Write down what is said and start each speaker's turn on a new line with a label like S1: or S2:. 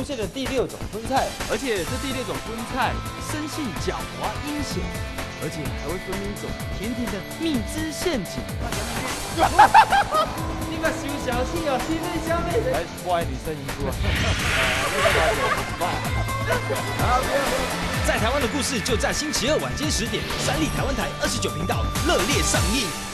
S1: 现了第6种荤菜，
S2: 而且这第6种荤菜生性狡猾阴险，而且还会分泌一种甜甜的蜜汁陷阱。
S1: 你个小小气哦，欺负小妹子！
S2: 来，我爱你生一个。
S3: 在台湾的故事就在星期二晚间10点，3立台湾台29频道热烈上映。